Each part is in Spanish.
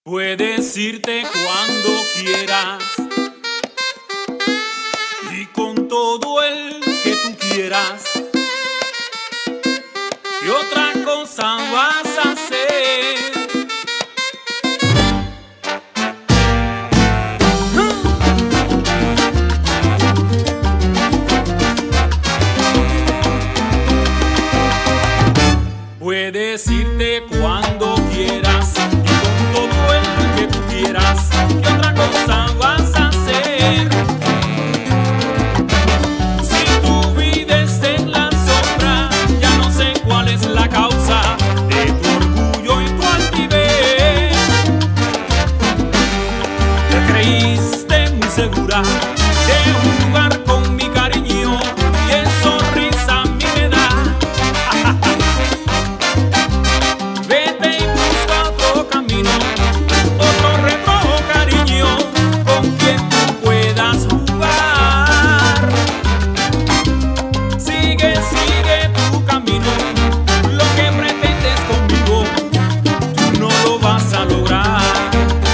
Puedes irte cuando quieras y con todo el que tú quieras. ¿Qué otra cosa vas a hacer? Puedes irte cuando quieras y con todo el que tú quieras. ¿Qué otra cosa vas a hacer? Si tú vives en la sombra, ya no sé cuál es la causa de tu orgullo y tu altivez. Te creíste muy segura de jugar con mi cariño y eso risa a mí me da. Vete y busca otro camino, otro retrojo cariño con quien tú puedas jugar. Sigue, sigue tu camino, lo que pretendes conmigo tú no lo vas a lograr.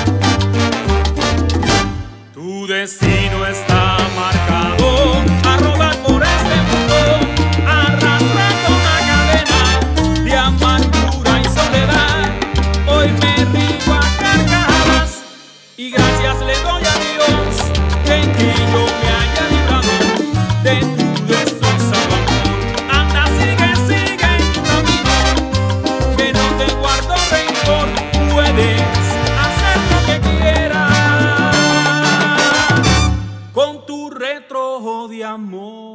Tu destino está marcado a rodar por este mundo, arrastrando una cadena de amargura y soledad. Hoy me río a carcajadas y gracias le doy a Dios de que yo me haya librado de tu destrozado amor. Anda, sigue, sigue en tu camino, que no te guardo rencor. Puedes hacer lo que quieras con tu retrojo de amor.